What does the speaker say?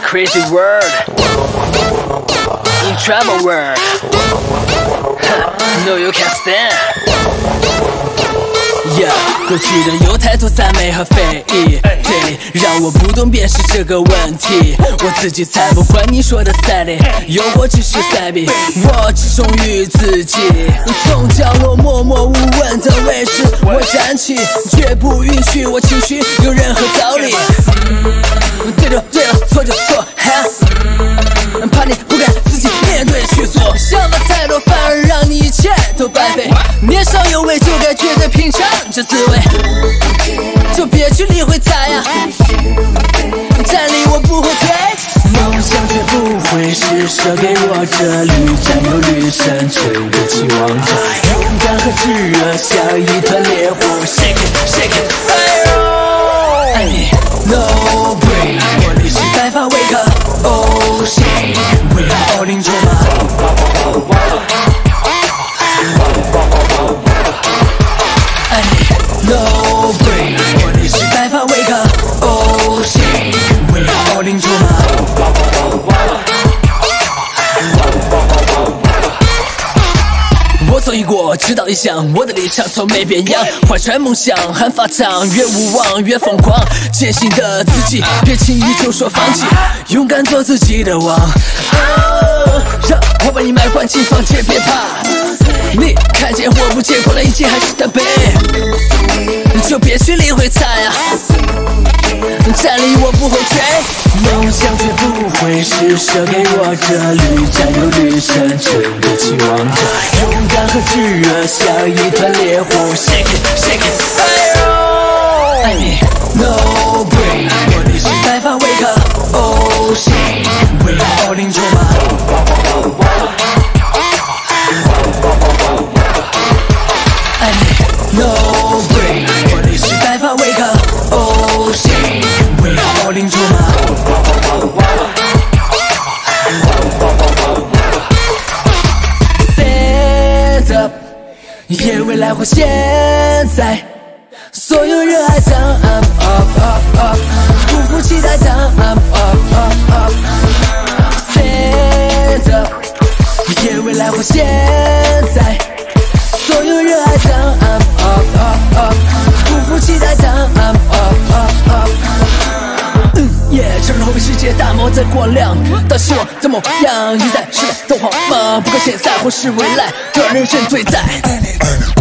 crazy world, in trouble world. No, you can't stand. Yeah, 过去的有太多赞美和非议，对，让我不懂辨识这个问题。我自己才不管你说的赛里，又或只是赛比，我只忠于自己。从角落默默无闻的位置，我站起，绝不允许我情绪有任何道理。对就对了，错就错，怕你不敢自己面对去做，想法太多反而让你一切都白费。年少有为就该觉得平常这滋味，就别去理会它呀，站立我不后退。梦想绝不会施舍给我这里，占有旅程成为期望者，勇敢和炙热像一团烈火 ，shake it shake it， 爱你 no break， 我立时白发 wake up，oh shit， we are all in trouble。爱你 no break， 我立时白发 wake up，oh shit， we are all in trouble。我走一过，直到异乡，我的立场从没变样。怀揣梦想，喊法场，越无望越疯狂。坚信的自己，别轻易就说放弃，勇敢做自己的王。让我把你脉关进房间，别怕。你看见或不见，过了一切还是单杯，就别去理会它呀。站立我不后退，梦想绝不会施舍给我这里，占有旅程成为期望者，勇敢和炙热像一团烈火 ，shake it shake it， 爱你 no break， 我立时白发 wake up，oh shit， we are all in trouble。爱你 no break， 我立时白发 wake up，oh shit。We are all in trouble. Stand up， 也未来或现在，所有热爱当 I'm up up up， 不负期待当 I'm up up up。Stand up， 也未来或现在，所有热爱当 I'm up up up， 不负期待当 I'm up up up。承认后被世界大魔在过量，当希望的模样，一再时代的慌忙，不管现在或是未来，都让认真对待。